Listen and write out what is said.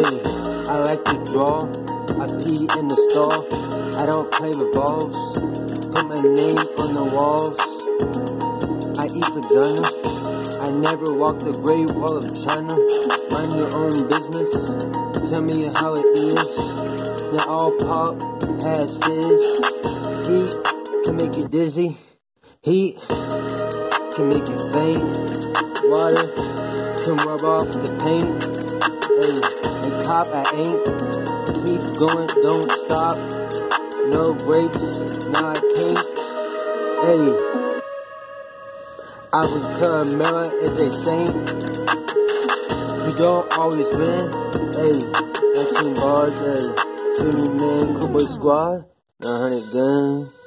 Hey, I like to draw. I pee in the stall. I don't play with balls. Put my name on the walls. I eat vagina. I never walk the Great Wall of China. Mind your own business. Tell me how it is. Now all pop has fizz. Heat can make you dizzy. Heat can make you faint. Water can rub off the paint. Hey, and cop I ain't. Keep going, don't stop. No breaks, nah I can't. Hey, Africa Mela is a saint. He don't always win. Hey, 19 bars, hey. 50 man, Kuba squad, 900 gang.